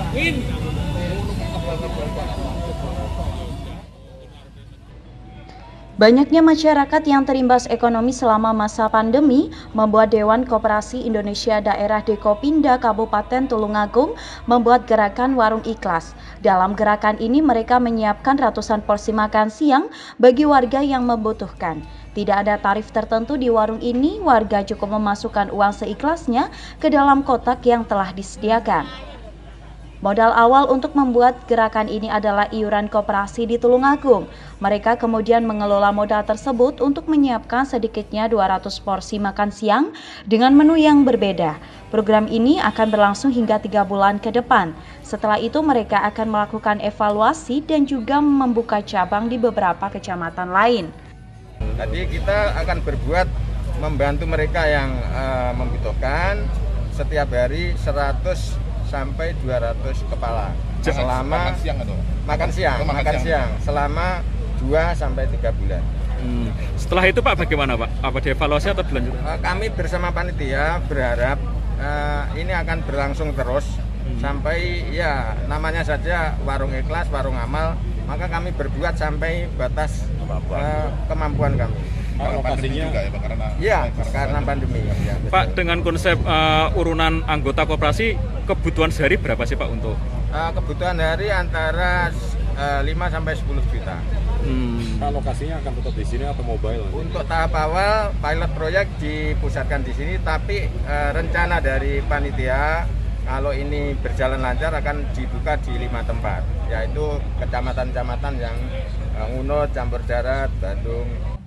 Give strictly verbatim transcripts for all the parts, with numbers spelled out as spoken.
Banyaknya masyarakat yang terimbas ekonomi selama masa pandemi membuat Dewan Koperasi Indonesia Daerah Dekopinda Kabupaten Tulungagung membuat gerakan Warung Ikhlas. Dalam gerakan ini mereka menyiapkan ratusan porsi makan siang bagi warga yang membutuhkan. Tidak ada tarif tertentu di warung ini, warga cukup memasukkan uang seikhlasnya ke dalam kotak yang telah disediakan. Modal awal untuk membuat gerakan ini adalah iuran koperasi di Tulungagung. Mereka kemudian mengelola modal tersebut untuk menyiapkan sedikitnya dua ratus porsi makan siang dengan menu yang berbeda. Program ini akan berlangsung hingga tiga bulan ke depan. Setelah itu mereka akan melakukan evaluasi dan juga membuka cabang di beberapa kecamatan lain. Tadi kita akan berbuat membantu mereka yang uh, membutuhkan setiap hari seratus sampai dua ratus kepala selama makan siang atau makan siang makan, makan siang. siang selama dua sampai tiga bulan. Hmm. Setelah itu Pak bagaimana Pak? Apa dievaluasi atau dilanjutkan? Uh, kami bersama panitia berharap uh, ini akan berlangsung terus hmm. sampai ya namanya saja warung ikhlas, warung amal, maka kami berbuat sampai batas kemampuan, uh, kemampuan kami. Karena pandemi juga ya Pak, karena ya, karena pandemi. Ya, Pak, dengan konsep uh, urunan anggota koperasi, kebutuhan sehari berapa sih Pak untuk? Uh, kebutuhan hari antara uh, lima sampai sepuluh juta. Hmm. Pak, lokasinya akan tetap di sini atau mobile? Untuk tahap awal, pilot proyek dipusatkan di sini, tapi uh, rencana dari panitia kalau ini berjalan lancar akan dibuka di lima tempat, yaitu kecamatan-kecamatan yang uh, Ngunut, Campur Darat, Bandung.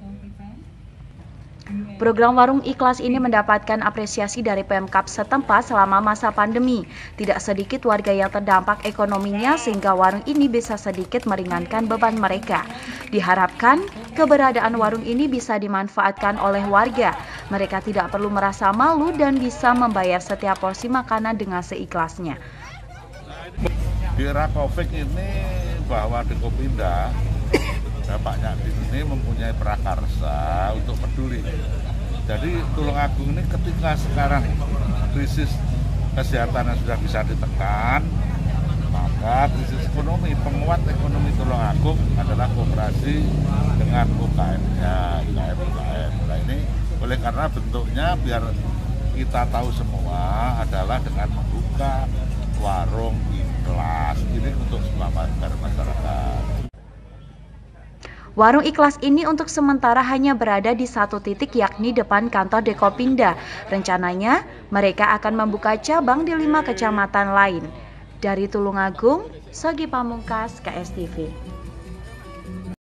Program Warung Ikhlas ini mendapatkan apresiasi dari Pemkab setempat selama masa pandemi. Tidak sedikit warga yang terdampak ekonominya sehingga warung ini bisa sedikit meringankan beban mereka. Diharapkan keberadaan warung ini bisa dimanfaatkan oleh warga. Mereka tidak perlu merasa malu dan bisa membayar setiap porsi makanan dengan seikhlasnya. Di era Covid ini bahwa Dekopinda Bapaknya ini mempunyai prakarsa untuk peduli. Jadi Tulungagung ini ketika sekarang krisis kesehatan yang sudah bisa ditekan, maka krisis ekonomi, penguat ekonomi Tulungagung adalah koperasi dengan U K M-nya, I K M-I K M. Nah ini oleh karena bentuknya biar kita tahu semua adalah dengan membuka warung ikhlas ini untuk selamatkan masyarakat. Warung Ikhlas ini untuk sementara hanya berada di satu titik yakni depan kantor Dekopinda. Rencananya mereka akan membuka cabang di lima kecamatan lain. Dari Tulungagung, Sogi Pamungkas, K S T V.